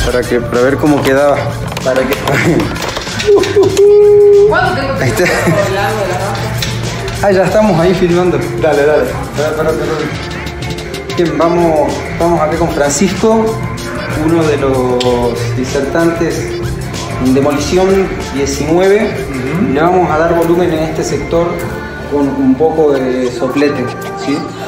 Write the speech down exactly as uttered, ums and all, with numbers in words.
para, que, para ver cómo quedaba. Para que... ¿Cuánto tengo que Ahí está. hacer el largo de la raja? Ah, ya estamos ahí filmando. Dale, dale. Para, para, para. Bien, vamos, vamos acá con Francisco, uno de los disertantes en demolición diecinueve. Uh-huh. Le vamos a dar volumen en este sector con un poco de soplete, ¿sí?